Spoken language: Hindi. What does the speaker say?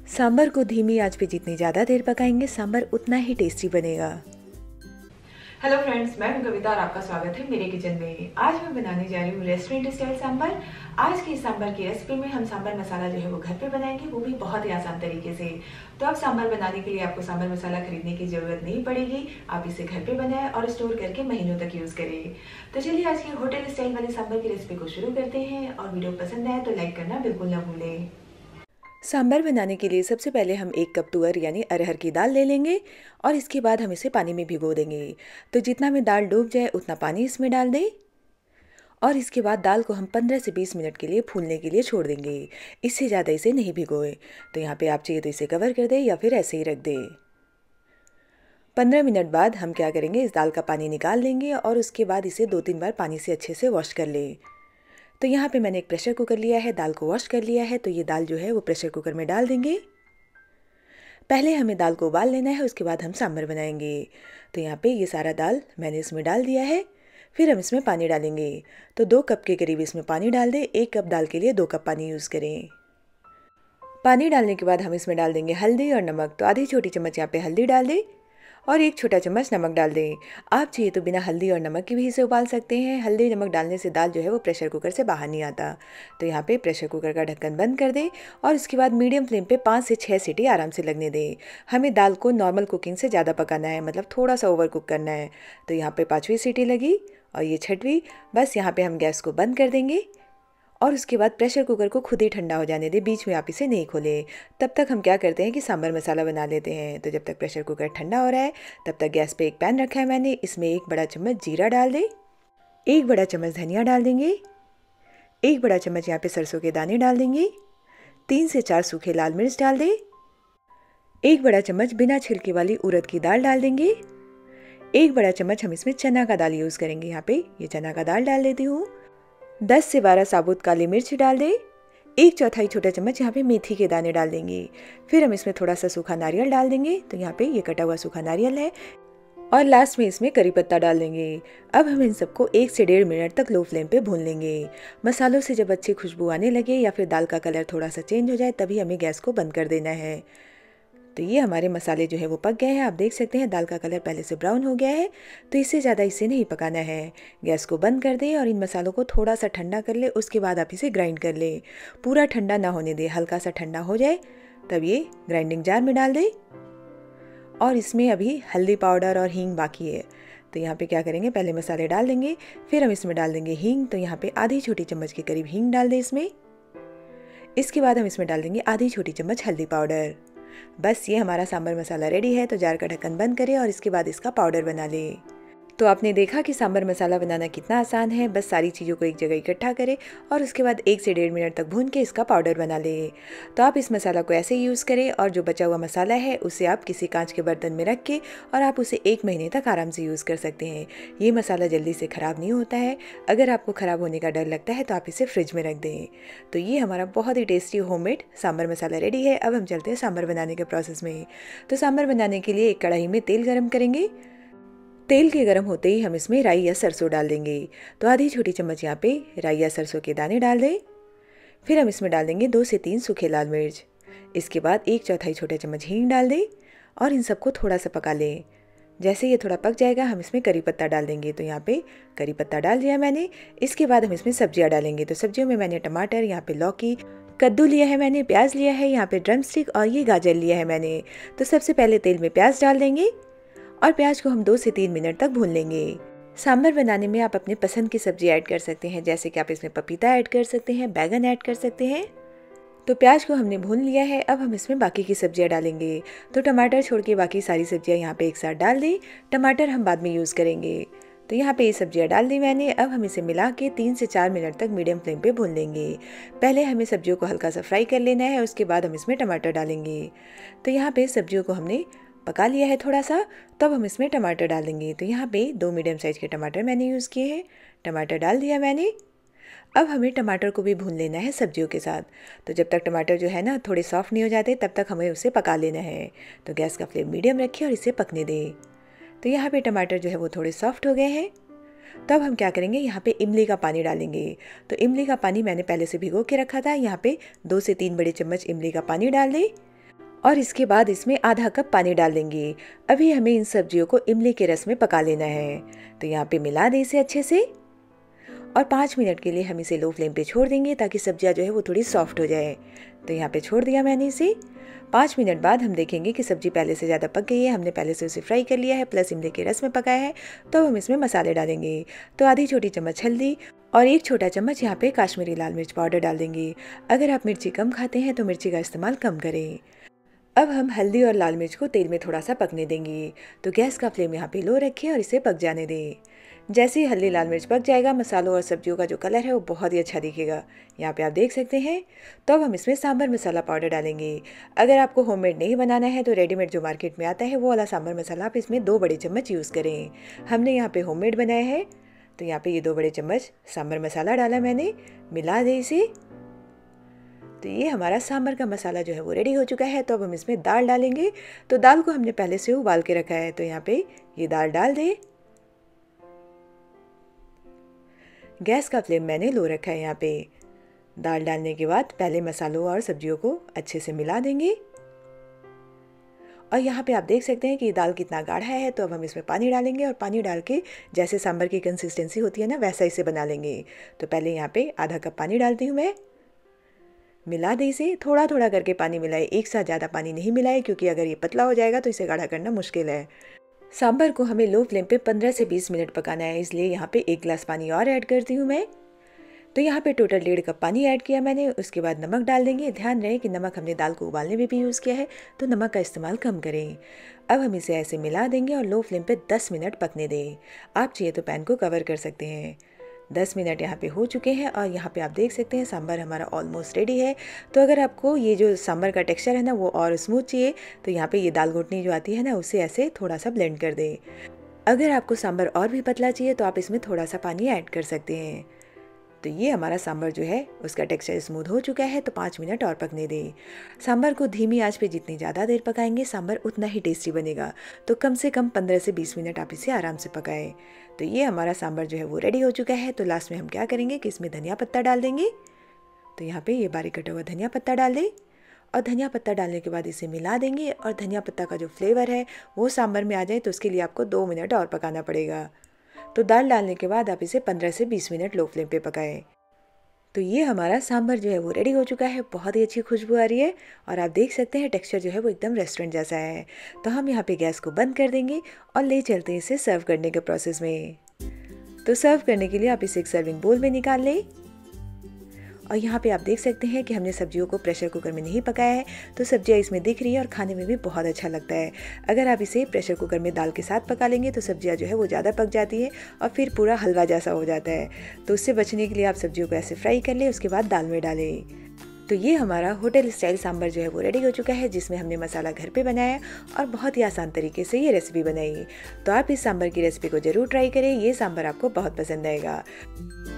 सांभर को धीमी आंच पे जितनी ज़्यादा देर पकाएंगे सांभर उतना ही टेस्टी बनेगा। हेलो फ्रेंड्स, मैं हूं कविता और आपका स्वागत है मेरे किचन में। आज मैं बनाने जा रही हूँ रेस्टोरेंट स्टाइल सांभर। आज की सांभर की रेसिपी में हम सांभर मसाला जो है वो घर पे बनाएंगे, वो भी बहुत ही आसान तरीके से। तो अब सांभर बनाने के लिए आपको सांभर मसाला खरीदने की जरूरत नहीं पड़ेगी, आप इसे घर पे बनाएं और स्टोर करके महीनों तक यूज करें। तो चलिए आज की होटल स्टाइल वाली सांभर की रेसिपी को शुरू करते हैं और वीडियो पसंद आए तो लाइक करना बिल्कुल ना भूलें। सांभर बनाने के लिए सबसे पहले हम 1 कप तुअर यानी अरहर की दाल ले लेंगे और इसके बाद हम इसे पानी में भिगो देंगे। तो जितना में दाल डूब जाए उतना पानी इसमें डाल दें और इसके बाद दाल को हम 15 से 20 मिनट के लिए फूलने के लिए छोड़ देंगे। इससे ज़्यादा इसे नहीं भिगोए। तो यहाँ पे आप चाहिए तो इसे कवर कर दें या फिर ऐसे ही रख दें। 15 मिनट बाद हम क्या करेंगे, इस दाल का पानी निकाल लेंगे और उसके बाद इसे 2-3 बार पानी से अच्छे से वॉश कर लें। तो यहाँ पे मैंने एक प्रेशर कुकर लिया है, दाल को वॉश कर लिया है। तो ये दाल जो है वो प्रेशर कुकर में डाल देंगे। पहले हमें दाल को उबाल लेना है, उसके बाद हम सांभर बनाएंगे। तो यहाँ पे ये सारा दाल मैंने इसमें डाल दिया है। फिर हम इसमें पानी डालेंगे। तो 2 कप के करीब इसमें पानी डाल दें। 1 कप दाल के लिए 2 कप पानी यूज़ करें। पानी डालने के बाद हम इसमें डाल देंगे हल्दी और नमक। तो आधी छोटी चम्मच यहाँ पे हल्दी डाल दें और 1 छोटा चम्मच नमक डाल दें। आप चाहिए तो बिना हल्दी और नमक के भी इसे उबाल सकते हैं। हल्दी नमक डालने से दाल जो है वो प्रेशर कुकर से बाहर नहीं आता। तो यहाँ पे प्रेशर कुकर का ढक्कन बंद कर दें और इसके बाद मीडियम फ्लेम पे 5 से 6 सीटी आराम से लगने दें। हमें दाल को नॉर्मल कुकिंग से ज़्यादा पकाना है, मतलब थोड़ा सा ओवर कुक करना है। तो यहाँ पे 5वीं सीटी लगी और ये 6वीं। बस यहाँ पे हम गैस को बंद कर देंगे और उसके बाद प्रेशर कुकर को खुद ही ठंडा हो जाने दें, बीच में आप इसे नहीं खोलें। तब तक हम क्या करते हैं कि सांभर मसाला बना लेते हैं। तो जब तक प्रेशर कुकर ठंडा हो रहा है तब तक गैस पे एक पैन रखा है मैंने, इसमें 1 बड़ा चम्मच जीरा डाल दें, 1 बड़ा चम्मच धनिया डाल देंगे, 1 बड़ा चम्मच यहाँ पे सरसों के दाने डाल देंगे, 3 से 4 सूखे लाल मिर्च डाल दें, 1 बड़ा चम्मच बिना छिलके वाली उड़द की दाल डाल देंगे, 1 बड़ा चम्मच हम इसमें चना का दाल यूज़ करेंगे। यहाँ पे ये चना का दाल डाल देती हूँ। 10 से 12 साबुत काली मिर्च डाल दें। 1/4 छोटा चम्मच यहाँ पे मेथी के दाने डाल देंगे। फिर हम इसमें थोड़ा सा सूखा नारियल डाल देंगे। तो यहाँ पे ये कटा हुआ सूखा नारियल है और लास्ट में इसमें करी पत्ता डाल देंगे। अब हम इन सबको 1 से 1.5 मिनट तक लो फ्लेम पे भून लेंगे। मसालों से जब अच्छी खुशबू आने लगे या फिर दाल का कलर थोड़ा सा चेंज हो जाए तभी हमें गैस को बंद कर देना है। तो ये हमारे मसाले जो है वो पक गए हैं। आप देख सकते हैं दाल का कलर पहले से ब्राउन हो गया है। तो इससे ज़्यादा इसे नहीं पकाना है। गैस को बंद कर दें और इन मसालों को थोड़ा सा ठंडा कर ले, उसके बाद आप इसे ग्राइंड कर लें। पूरा ठंडा ना होने दें, हल्का सा ठंडा हो जाए तब ये ग्राइंडिंग जार में डाल दें। और इसमें अभी हल्दी पाउडर और हींग बाकी है। तो यहाँ पे क्या करेंगे, पहले मसाले डाल देंगे, फिर हम इसमें डाल देंगे हींग। तो यहाँ पे आधी छोटी चम्मच के करीब हींग डाल दें इसमें। इसके बाद हम इसमें डाल देंगे आधी छोटी चम्मच हल्दी पाउडर। बस ये हमारा सांभर मसाला रेडी है। तो जार का ढक्कन बंद करें और इसके बाद इसका पाउडर बना लें। तो आपने देखा कि सांभर मसाला बनाना कितना आसान है। बस सारी चीज़ों को एक जगह इकट्ठा करें और उसके बाद 1 से 1.5 मिनट तक भून के इसका पाउडर बना लें। तो आप इस मसाला को ऐसे यूज़ करें और जो बचा हुआ मसाला है उसे आप किसी कांच के बर्तन में रख के और आप उसे 1 महीने तक आराम से यूज़ कर सकते हैं। ये मसाला जल्दी से ख़राब नहीं होता है। अगर आपको ख़राब होने का डर लगता है तो आप इसे फ्रिज में रख दें। तो ये हमारा बहुत ही tasty homemade sambar masala ready है। अब हम चलते हैं सांभर बनाने के प्रोसेस में। तो सांभर बनाने के लिए एक कढ़ाई में तेल गरम करेंगे। तेल के गर्म होते ही हम इसमें राई या सरसों डाल देंगे। तो आधी छोटी चम्मच यहाँ पे राई या सरसों के दाने डाल दें। फिर हम इसमें डाल देंगे 2 से 3 सूखे लाल मिर्च। इसके बाद 1/4 छोटा चम्मच हींग डाल दें और इन सबको थोड़ा सा पका लें। जैसे ये थोड़ा पक जाएगा हम इसमें करी पत्ता डाल देंगे। तो यहाँ पे करी पत्ता डाल दिया मैंने। इसके बाद हम इसमें सब्जियाँ डालेंगे। तो सब्जियों में मैंने टमाटर, यहाँ पे लौकी, कद्दू लिया है मैंने, प्याज लिया है, यहाँ पे ड्रम स्टिक और ये गाजर लिया है मैंने। तो सबसे पहले तेल में प्याज डाल देंगे और प्याज को हम 2 से 3 मिनट तक भून लेंगे। सांभर बनाने में आप अपने पसंद की सब्जी ऐड कर सकते हैं, जैसे कि आप इसमें पपीता ऐड कर सकते हैं, बैगन ऐड कर सकते हैं। तो प्याज को हमने भून लिया है। अब हम इसमें बाकी की सब्जियां डालेंगे। तो टमाटर छोड़ के बाकी सारी सब्जियां यहाँ पे एक साथ डाल दें। टमाटर हम बाद में यूज़ करेंगे। तो यहाँ पे ये सब्जियां डाल दी मैंने। अब हम इसे मिला के 3 से 4 मिनट तक मीडियम फ्लेम पे भून लेंगे। पहले हमें सब्जियों को हल्का सा फ्राई कर लेना है, उसके बाद हम इसमें टमाटर डालेंगे। तो यहाँ पे सब्जियों को हमने पका लिया है थोड़ा सा, तब हम इसमें टमाटर डाल देंगे। तो यहाँ पे 2 मीडियम साइज़ के टमाटर मैंने यूज़ किए हैं। टमाटर डाल दिया मैंने। अब हमें टमाटर को भी भून लेना है सब्जियों के साथ। तो जब तक टमाटर जो है ना थोड़े सॉफ्ट नहीं हो जाते तब तक हमें उसे पका लेना है। तो गैस का फ्लेम मीडियम रखिए और इसे पकने दें। तो यहाँ पे टमाटर जो है वो थोड़े सॉफ्ट हो गए हैं। तब हम क्या करेंगे, यहाँ पे इमली का पानी डालेंगे। तो इमली का पानी मैंने पहले से भिगो के रखा था। यहाँ पे 2 से 3 बड़े चम्मच इमली का पानी डाल दें और इसके बाद इसमें आधा कप पानी डाल देंगे। अभी हमें इन सब्जियों को इमली के रस में पका लेना है। तो यहाँ पे मिला दें इसे अच्छे से और 5 मिनट के लिए हम इसे लो फ्लेम पे छोड़ देंगे ताकि सब्जियाँ जो है वो थोड़ी सॉफ्ट हो जाए। तो यहाँ पे छोड़ दिया मैंने इसे। 5 मिनट बाद हम देखेंगे कि सब्जी पहले से ज़्यादा पक गई है, हमने पहले से उसे फ्राई कर लिया है, प्लस इमली के रस में पकाया है। तो हम इसमें मसाले डालेंगे। तो आधी छोटी चम्मच हल्दी और 1 छोटा चम्मच यहाँ पे काश्मीरी लाल मिर्च पाउडर डाल देंगे। अगर आप मिर्ची कम खाते हैं तो मिर्ची का इस्तेमाल कम करें। अब हम हल्दी और लाल मिर्च को तेल में थोड़ा सा पकने देंगे। तो गैस का फ्लेम यहाँ पे लो रखें और इसे पक जाने दें। जैसे ही हल्दी लाल मिर्च पक जाएगा, मसालों और सब्जियों का जो कलर है वो बहुत ही अच्छा दिखेगा। यहाँ पे आप देख सकते हैं। तो अब हम इसमें सांभर मसाला पाउडर डालेंगे। अगर आपको होममेड नहीं बनाना है तो रेडीमेड जो मार्केट में आता है वो वाला सांभर मसाला आप इसमें 2 बड़े चम्मच यूज़ करें। हमने यहाँ पे होममेड बनाया है। तो यहाँ पे ये 2 बड़े चम्मच सांभर मसाला डाला मैंने। मिला दे इसे। तो ये हमारा सांभर का मसाला जो है वो रेडी हो चुका है। तो अब हम इसमें दाल डालेंगे। तो दाल को हमने पहले से उबाल के रखा है। तो यहाँ पे ये दाल डाल दें। गैस का फ्लेम मैंने लो रखा है। यहाँ पे दाल डालने के बाद पहले मसालों और सब्जियों को अच्छे से मिला देंगे। और यहाँ पे आप देख सकते हैं कि दाल कितना गाढ़ा है। तो अब हम इसमें पानी डालेंगे और पानी डाल के जैसे सांभर की कंसिस्टेंसी होती है ना, वैसा इसे बना लेंगे। तो पहले यहाँ पे आधा कप पानी डालती हूँ मैं। मिला दे इसे। थोड़ा थोड़ा करके पानी मिलाए, एक साथ ज़्यादा पानी नहीं मिलाए, क्योंकि अगर ये पतला हो जाएगा तो इसे गाढ़ा करना मुश्किल है। सांभर को हमें लो फ्लेम पे 15 से 20 मिनट पकाना है, इसलिए यहाँ पे 1 गिलास पानी और ऐड करती हूँ मैं। तो यहाँ पे टोटल 1.5 कप पानी ऐड किया मैंने। उसके बाद नमक डाल देंगे। ध्यान रहे कि नमक हमने दाल को उबालने में भी यूज़ किया है, तो नमक का इस्तेमाल कम करें। अब हम इसे ऐसे मिला देंगे और लो फ्लेम पे 10 मिनट पकने दें। आप चाहिए तो पैन को कवर कर सकते हैं। 10 मिनट यहाँ पे हो चुके हैं और यहाँ पे आप देख सकते हैं सांभर हमारा ऑलमोस्ट रेडी है। तो अगर आपको ये जो सांभर का टेक्सचर है ना वो और स्मूथ चाहिए, तो यहाँ पे ये दाल घुटनी जो आती है ना, उसे ऐसे थोड़ा सा ब्लेंड कर दें। अगर आपको सांभर और भी पतला चाहिए तो आप इसमें थोड़ा सा पानी ऐड कर सकते हैं। तो ये हमारा सांभर जो है उसका टेक्सचर स्मूथ हो चुका है। तो 5 मिनट और पकने दें। सांभर को धीमी आंच पे जितनी ज़्यादा देर पकाएंगे सांभर उतना ही टेस्टी बनेगा। तो कम से कम 15 से 20 मिनट आप इसे आराम से पकाएं। तो ये हमारा सांभर जो है वो रेडी हो चुका है। तो लास्ट में हम क्या करेंगे कि इसमें धनिया पत्ता डाल देंगे। तो यहाँ पे ये बारीक कटा हुआ धनिया पत्ता डाल दें और धनिया पत्ता डालने के बाद इसे मिला देंगे। और धनिया पत्ता का जो फ्लेवर है वो सांभर में आ जाए तो उसके लिए आपको 2 मिनट और पकाना पड़ेगा। तो दाल डालने के बाद आप इसे 15 से 20 मिनट लो फ्लेम पे पकाएं। तो ये हमारा सांभर जो है वो रेडी हो चुका है। बहुत ही अच्छी खुशबू आ रही है और आप देख सकते हैं टेक्सचर जो है वो एकदम रेस्टोरेंट जैसा है। तो हम यहाँ पे गैस को बंद कर देंगे और ले चलते हैं इसे सर्व करने के प्रोसेस में। तो सर्व करने के लिए आप इसे एक सर्विंग बोल में निकाल लें। और यहाँ पे आप देख सकते हैं कि हमने सब्जियों को प्रेशर कुकर में नहीं पकाया है, तो सब्जियाँ इसमें दिख रही है और खाने में भी बहुत अच्छा लगता है। अगर आप इसे प्रेशर कुकर में दाल के साथ पका लेंगे तो सब्जियाँ जो है वो ज़्यादा पक जाती है और फिर पूरा हलवा जैसा हो जाता है। तो उससे बचने के लिए आप सब्जियों को ऐसे फ्राई कर लें, उसके बाद दाल में डालें। तो ये हमारा होटल स्टाइल सांभर जो है वो रेडी हो चुका है, जिसमें हमने मसाला घर पे बनाया और बहुत ही आसान तरीके से ये रेसिपी बनाई। तो आप इस सांभर की रेसिपी को ज़रूर ट्राई करें। ये सांभर आपको बहुत पसंद आएगा।